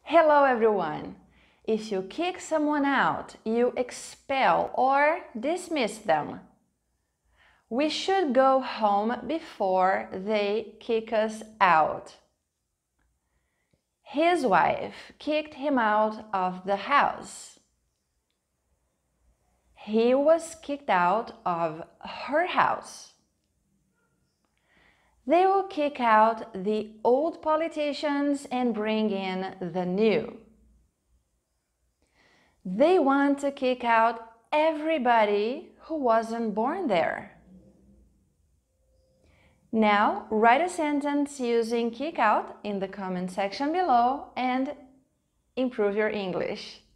Hello everyone! If you kick someone out, you expel or dismiss them. We should go home before they kick us out. His wife kicked him out of the house. He was kicked out of her house. They will kick out the old politicians and bring in the new. They want to kick out everybody who wasn't born there. Now, write a sentence using kick out in the comment section below and improve your English.